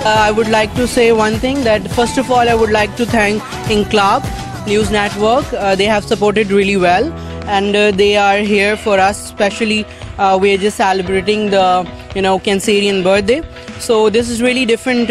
I would like to say one thing, that first of all I would like to thank Inqilab News Network. They have supported really well, and they are here for us. Especially we are just celebrating the Cancerian birthday. So this is really different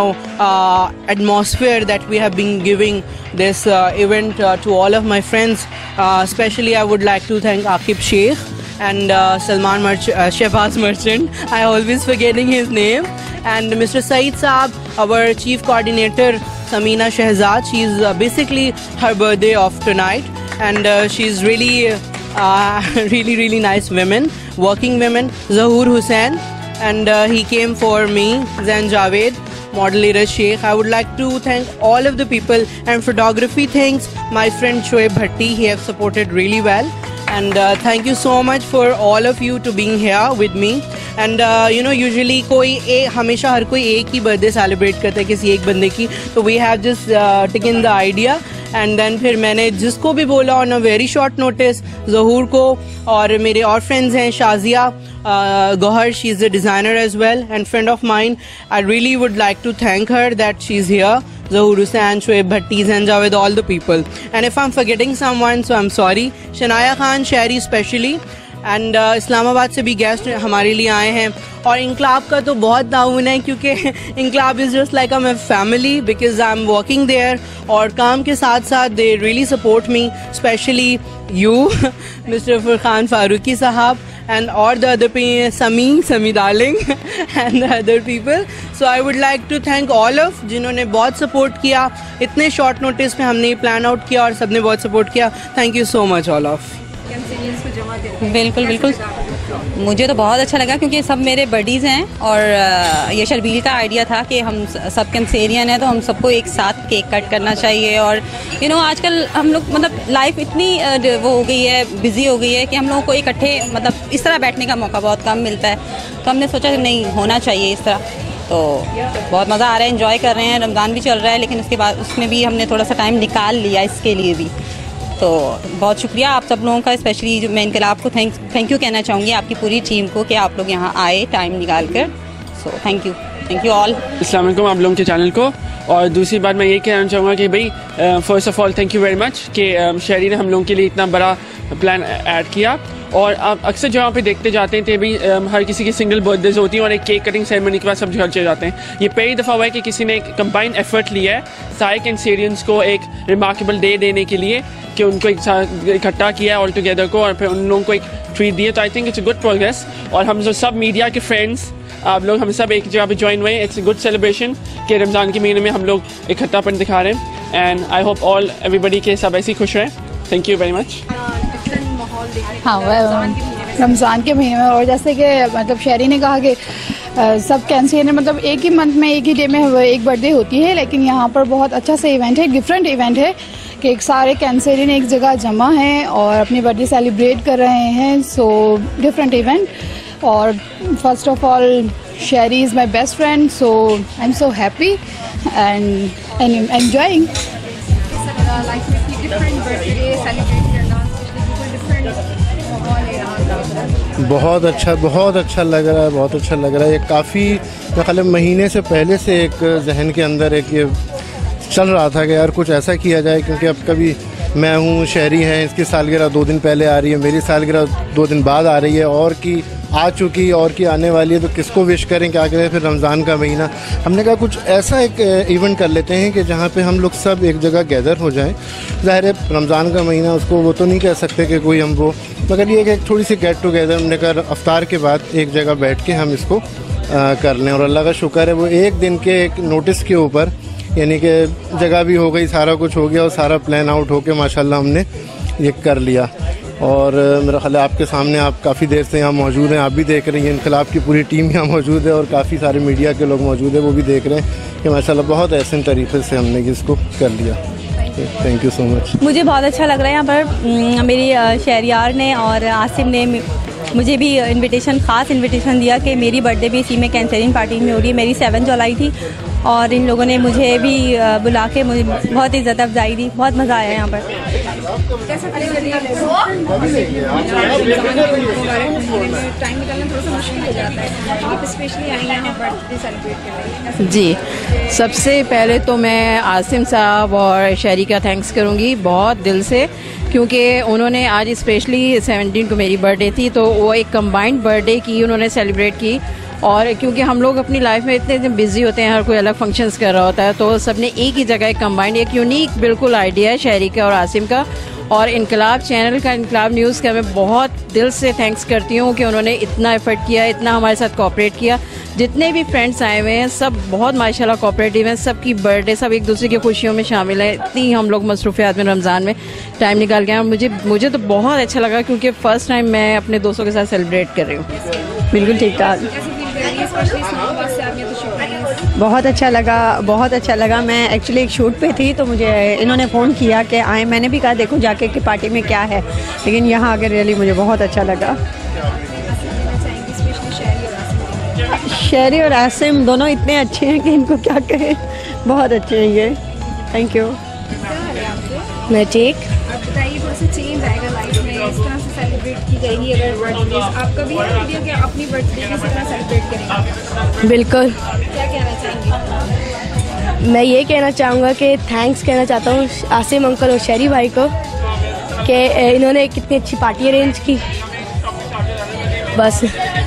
atmosphere that we have been giving this event to all of my friends. Especially I would like to thank Aqib Sheikh and Shehbaz Merchant. I always forgetting his name. And Mr. Saeed Saab, our chief coordinator, Samina Shehzad. She's basically her birthday of tonight, and she's really really nice women, working women. Zahoor Hussain, and he came for me. Zain Javed, moderator Sheikh. I would like to thank all of the people, and photography thanks my friend Shoaib Bhatti. He have supported really well, and thank you so much for all of you to being here with me. And usually हमेशा हर कोई एक ही birthday celebrate करता है किसी एक बंदे की, तो we have just taken the idea, and then फिर मैंने जिसको भी बोला on a very short notice, Zahoor को, और मेरे और फ्रेंड्स हैं Shazia Gohar, she is a designer as well and friend of mine. I really would like to thank her that she's here. Zahoor Hussain, Shoaib Bhatti, Zain Javed, all the people. And if I'm forgetting someone, so I'm sorry. Shanaya Khan, Shahri especially. And Islamabad से भी guest हमारे लिए आए हैं. और इंकलाब का तो बहुत ताउन है, क्योंकि Inqilab is just like a my family, because I am working there, और काम के साथ साथ they really support me, specially you mister Farkhan Farooqui sahab, and or the other Sami darling and the other people. So I would like to thank all of जिन्होंने बहुत support किया, इतने short notice में हमने plan out किया और सबने बहुत support किया. Thank you so much all of. बिल्कुल बिल्कुल, मुझे तो बहुत अच्छा लगा क्योंकि सब मेरे बडीज़ हैं, और ये शर्बील का आइडिया था कि हम सब कैंसेरियन हैं तो हम सबको एक साथ केक कट करना चाहिए. और आजकल हम लोग मतलब लाइफ इतनी वो हो गई है, बिज़ी हो गई है कि हम लोगों को इकट्ठे मतलब इस तरह बैठने का मौका बहुत कम मिलता है, तो हमने सोचा नहीं होना चाहिए इस तरह. तो बहुत मज़ा आ रहा है, एंजॉय कर रहे हैं. रमज़ान भी चल रहा है, लेकिन उसके बाद उसमें भी हमने थोड़ा सा टाइम निकाल लिया इसके लिए भी. तो बहुत शुक्रिया आप सब लोगों का, स्पेशली जो मैं इंकलाब को थैंक यू कहना चाहूँगी, आपकी पूरी टीम को, कि आप लोग यहाँ आए टाइम निकाल कर. So thank you all. अस्सलाम वालेकुम आप लोगों के चैनल को. और दूसरी बात मैं ये कहना चाहूँगा कि भाई first of all thank you very much कि शहरी ने हम लोगों के लिए इतना बड़ा प्लान ऐड किया. और आप अक्सर जहाँ पे देखते जाते हैं भाई हर किसी की सिंगल बर्थडेज होती हैं और एक केक कटिंग सेरेमनी के बाद सब घर चले जाते हैं. ये पहली दफ़ा हुआ है कि किसी ने एक कंबाइंड एफर्ट लिया है सारे कैंसेरियंस को एक रिमार्केबल डे देने के लिए, कि उनको एक साथ इकट्ठा किया ऑल टुगेदर को, और फिर उन लोगों को एक ट्रीट दिए. तो I think it's a good progress. और हम जो सब मीडिया के फ्रेंड्स आप लोग हम सब एक जगह पे ज्वाइन हुए. इट्स अ गुड सेलिब्रेशन कि रमज़ान के महीने में हम लोग इकट्ठापन दिखा रहे हैं. And I hope all everybody के सब ऐसे ही खुश रहें. Thank you very much. हाँ, रमज़ान के महीने में, और जैसे कि मतलब शहरी ने कहा कि सब कैंसियन मतलब एक ही मंथ में एक ही डे में एक बर्थडे होती है, लेकिन यहाँ पर बहुत अच्छा सा इवेंट है, डिफरेंट इवेंट है कि एक सारे कैंसेरियन एक जगह जमा हैं और अपनी बर्थडे सेलिब्रेट कर रहे हैं. So different event. और first of all Shahri is my best friend, so I am so happy and enjoying. बहुत अच्छा लग रहा है, बहुत अच्छा लग रहा है. ये काफ़ी मेरे ख्याल महीने से पहले से एक जहन के अंदर एक ये चल रहा था कि यार कुछ ऐसा किया जाए, क्योंकि अब कभी मैं हूँ, शहरी हैं, इसकी सालगिरह 2 दिन पहले आ रही है, मेरी सालगिरह 2 दिन बाद आ रही है, और की आ चुकी और की आने वाली है, तो किसको विश करें, क्या करें. फिर रमज़ान का महीना, हमने कहा कुछ ऐसा एक इवेंट कर लेते हैं कि जहाँ पे हम लोग सब एक जगह गैदर हो जाएं. ज़ाहिर है रमज़ान का महीना, उसको वो तो नहीं कह सकते कि कोई हम वो, मगर ये एक थोड़ी सी गेट टुगेदर हमने कहा अफ्तार के बाद एक जगह बैठ के हम इसको कर लें. और अल्लाह का शुक्र है वो एक दिन के एक नोटिस के ऊपर, यानी कि जगह भी हो गई, सारा कुछ हो गया और सारा प्लान आउट होके माशाल्लाह हमने ये कर लिया. और मेरा ख्याल है आपके सामने, आप काफ़ी देर से यहाँ मौजूद हैं, आप भी देख रहे हैं, इंकलाब की पूरी टीम यहाँ मौजूद है और काफ़ी सारे मीडिया के लोग मौजूद हैं, वो भी देख रहे हैं कि माशाल्लाह बहुत ऐसे तरीके से हमने इसको कर लिया. Thank you so much. मुझे बहुत अच्छा लग रहा है यहाँ पर. मेरी शहरियार ने और आसिम ने मुझे भी ख़ास इन्विटेशन दिया कि मेरी बर्थडे भी इसी में कैंसेरियन पार्टी में हो रही है. मेरी 7 जुलाई थी और इन लोगों ने मुझे भी बुला के मुझे बहुत इज़्ज़त अफजाई दी. बहुत मज़ा आया यहाँ पर. कैसा टाइम निकालना थोड़ा सा मुश्किल हो जाता है, आप स्पेशली आई हैं बर्थडे सेलिब्रेट करने? जी, सबसे पहले तो मैं आसिम साहब और शहरी का थैंक्स करूंगी बहुत दिल से, क्योंकि उन्होंने आज स्पेशली 17 को मेरी बर्थडे थी, तो वो एक कंबाइंड बर्थडे की उन्होंने सेलिब्रेट की। और क्योंकि हम लोग अपनी लाइफ में इतने बिजी होते हैं, हर कोई अलग फंक्शंस कर रहा होता है, तो सबने एक ही जगह एक कंबाइंड एक यूनिक बिल्कुल आइडिया है शहरी का और आसिम का। और इनकलाब चैनल का, इनकलाब न्यूज़ का मैं बहुत दिल से थैंक्स करती हूँ कि उन्होंने इतना एफर्ट किया, इतना हमारे साथ कोऑपरेट किया। जितने भी फ्रेंड्स आए हुए हैं सब बहुत माशाल्लाह कोऑपरेटिव हैं, सबकी बर्थडे सब एक दूसरे की खुशियों में शामिल हैं। इतनी हम लोग मसरूफियात में रमज़ान में टाइम निकाल के आए। मुझे तो बहुत अच्छा लगा, क्योंकि फ़र्स्ट टाइम मैं अपने दोस्तों के साथ सेलिब्रेट कर रही हूँ। बिल्कुल ठीक ठाक, बहुत अच्छा लगा। मैं एक्चुअली एक शूट पे थी, तो मुझे इन्होंने फ़ोन किया कि आए। मैंने भी कहा देखो जाके कि पार्टी में क्या है, लेकिन यहाँ आकर रियली मुझे बहुत अच्छा लगा। शहरी और आसिम दोनों इतने अच्छे हैं कि इनको क्या कहें, बहुत अच्छे हैं ये। Thank you. मैं ठीक। आप बताइए, थोड़ा सा चेंज आएगा लाइफ में, इस तरह से सेलिब्रेट की जाएगी अगर बर्थडे। आपका भी है आइडिया कि अपनी बर्थडे किस तरह सेलिब्रेट करेंगे? बिल्कुल। क्या कहना चाहेंगे? मैं ये कहना चाहूँगा कि थैंक्स कहना चाहता हूँ आसिम अंकल और शहरी भाई को कि इन्होंने कितनी अच्छी पार्टी अरेंज की। बस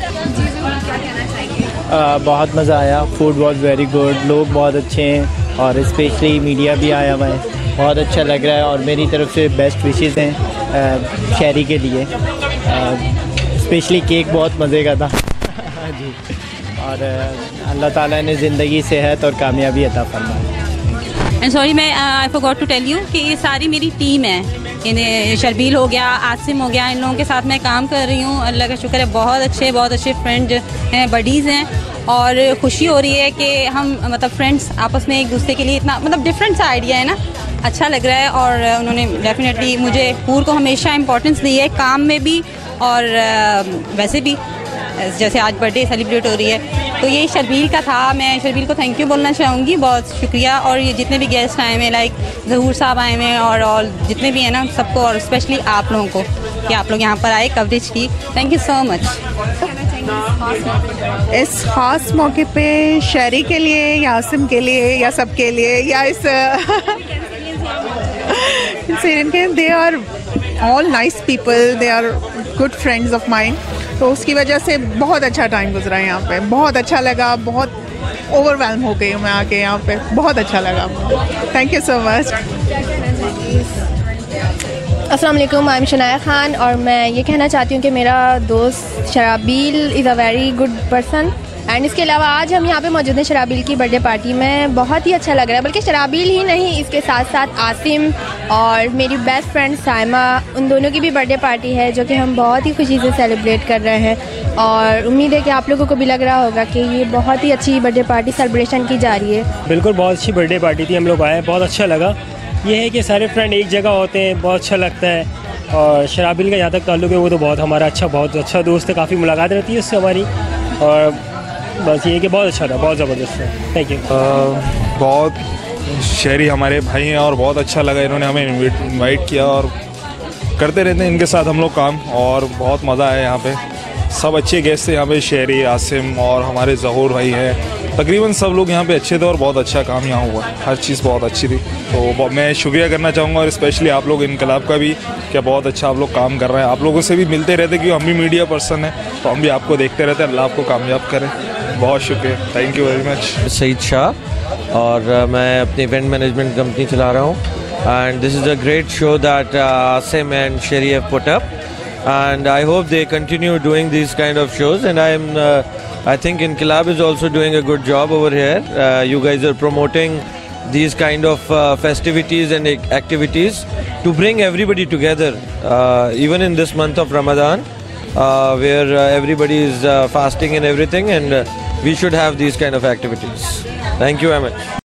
बहुत मज़ा आया, फूड वॉज वेरी गुड, लोग बहुत अच्छे हैं और स्पेशली मीडिया भी आया हुआ है, बहुत अच्छा लग रहा है। और मेरी तरफ से बेस्ट विशेज़ हैं शहरी के लिए। स्पेशली केक बहुत मज़े का था जी। और अल्लाह ताला ने ज़िंदगी सेहत और कामयाबी अता फरमाए। एंड सॉरी, मैं I forgot to tell you कि ये सारी मेरी टीम है। इन्हें शर्बील हो गया, आसिम हो गया, इन लोगों के साथ मैं काम कर रही हूँ। अल्लाह का शुक्र है, बहुत अच्छे फ्रेंड हैं, बडीज़ हैं। और खुशी हो रही है कि हम मतलब फ्रेंड्स आपस में एक दूसरे के लिए इतना मतलब डिफरेंट सा आइडिया है ना, अच्छा लग रहा है। और उन्होंने डेफिनेटली मुझे पूर को हमेशा इम्पोर्टेंस दी है, काम में भी और वैसे भी। जैसे आज बर्थडे सेलिब्रेट हो रही है, तो ये शर्बील का था। मैं शर्बील को थैंक यू बोलना चाहूँगी, बहुत शुक्रिया। और ये जितने भी गेस्ट आए हुए, लाइक ज़हूर साहब आए हुए हैं और जितने भी हैं ना, सबको, और स्पेशली आप लोगों को कि आप लोग यहाँ पर आए, कवरेज की। Thank you so much. इस ख़ास मौके पे शहरी के लिए या आसिम के लिए या सबके लिए या इस they are all nice people, they are good friends of mind, तो उसकी वजह से बहुत अच्छा टाइम गुजरा है यहाँ पे। बहुत अच्छा लगा, बहुत ओवरवेल्म हो गई हूँ मैं आके यहाँ पे, बहुत अच्छा लगा। Thank you so much. अस्सलाम वालेकुम, आई एम शनाया खान और मैं ये कहना चाहती हूँ कि मेरा दोस्त Sharabeel is a very good person. And इसके अलावा आज हम यहाँ पे मौजूद हैं शराबील की बर्थडे पार्टी में। बहुत ही अच्छा लग रहा है, बल्कि शराबील ही नहीं, इसके साथ साथ आसिम और मेरी बेस्ट फ्रेंड साइमा, उन दोनों की भी बर्थडे पार्टी है, जो कि हम बहुत ही खुशी से सेलिब्रेट कर रहे हैं। और उम्मीद है कि आप लोगों को भी लग रहा होगा कि ये बहुत ही अच्छी बर्थडे पार्टी सेलिब्रेशन की जा रही है। बिल्कुल, बहुत अच्छी बर्थडे पार्टी थी, हम लोग आए, बहुत अच्छा लगा। ये है कि सारे फ्रेंड एक जगह होते हैं, बहुत अच्छा लगता है। और शराबील का जहाँ तक ताल्लुक़ है, वो तो बहुत हमारा बहुत अच्छा दोस्त है, काफ़ी मुलाकात रहती है उससे हमारी। और बस ये कि बहुत अच्छा था, बहुत ज़बरदस्त है। Thank you. बहुत शहरी हमारे भाई हैं और बहुत अच्छा लगा, इन्होंने हमें इनवाइट किया और करते रहते हैं इनके साथ हम लोग काम, और बहुत मज़ा आया यहाँ पे। सब अच्छे गेस्ट थे यहाँ पे, शहरी, आसिम और हमारे ज़हूर भाई हैं, तकरीबन सब लोग यहाँ पे अच्छे थे और बहुत अच्छा काम यहाँ हुआ, हर चीज़ बहुत अच्छी थी। तो मैं शुक्रिया करना चाहूँगा, और स्पेशली आप लोग इनकलाब का भी, क्या बहुत अच्छा आप लोग काम कर रहे हैं। आप लोगों से भी मिलते रहते, क्योंकि हम भी मीडिया पर्सन हैं, तो हम भी आपको देखते रहते हैं। अल्लाह आपको कामयाब करें, बहुत शुक्रिया, thank you very much. Saeed Shah और मैं अपनी इवेंट मैनेजमेंट कंपनी चला रहा हूँ, and this is a great show that Asim and Shahri have put up, and I hope they continue doing these kind of shows, and I think Inkilab is also doing a good job over here. You guys are promoting these kind of festivities and activities to bring everybody together, even in this month of Ramadan, where everybody is fasting and everything, and we should have these kind of activities. Thank you very much.